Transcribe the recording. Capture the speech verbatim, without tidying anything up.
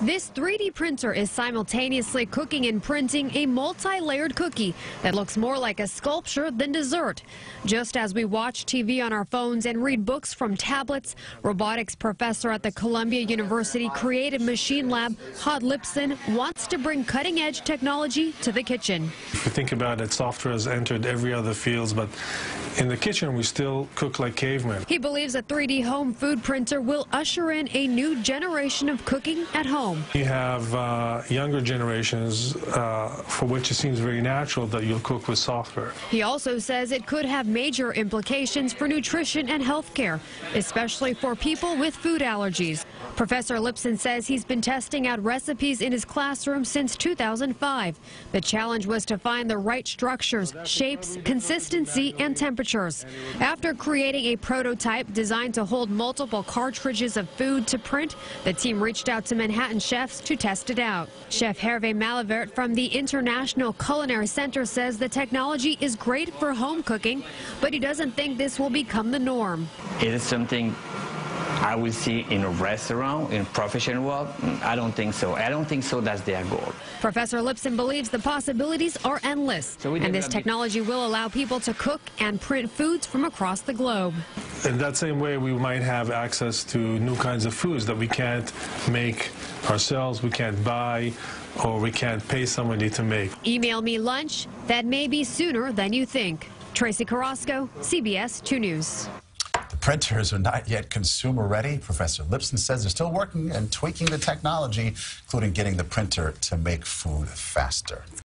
This three D printer is simultaneously cooking and printing a multi-layered cookie that looks more like a sculpture than dessert. Just as we watch T V on our phones and read books from tablets, robotics professor at the Columbia University Creative Machine Lab, Hod Lipson, wants to bring cutting-edge technology to the kitchen. If you think about it, software has entered every other field, but in the kitchen we still cook like cavemen. He believes a three D home food printer will usher in a new generation of cooking at home. You have uh, younger generations uh, for which it seems very natural that you'll cook with software. He also says it could have major implications for nutrition and health care, especially for people with food allergies. Professor Lipson says he's been testing out recipes in his classroom since two thousand five. The challenge was to find the right structures, shapes, consistency, and temperatures. After creating a prototype designed to hold multiple cartridges of food to print, the team reached out to Manhattan chefs to test it out. Chef Hervé Malavert from the International Culinary Center says the technology is great for home cooking, but he doesn't think this will become the norm. It is something I will see in a restaurant, in professional world. I don't think so. I don't think so that's their goal. Professor Lipson believes the possibilities are endless, so and this technology will allow people to cook and print foods from across the globe. In that same way, we might have access to new kinds of foods that we can't make ourselves, we can't buy, or we can't pay somebody to make. Email me lunch. That may be sooner than you think. Tracy Carrasco, C B S two News. Printers are not yet consumer ready. Professor Lipson says they're still working and tweaking the technology, including getting the printer to make food faster.